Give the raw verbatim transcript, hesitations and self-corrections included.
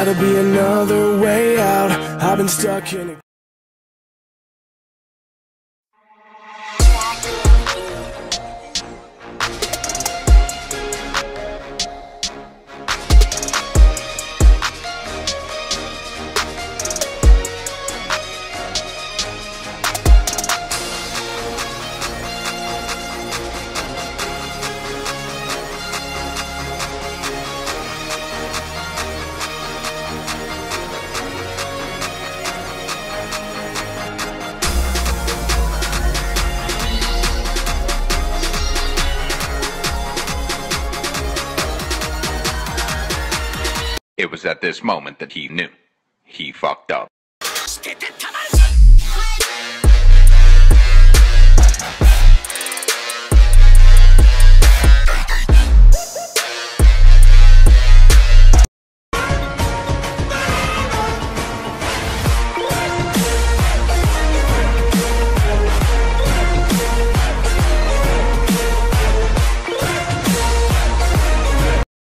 gotta be another way out. I've been stuck in a It was at this moment that he knew. He fucked up.